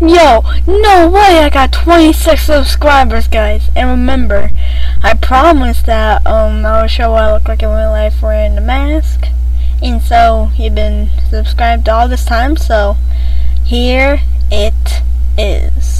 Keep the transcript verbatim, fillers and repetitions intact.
Yo, no way I got twenty-six subscribers, guys. And remember, I promised that um I will show what I look like in real life wearing the mask. And so you've been subscribed all this time, so here it is.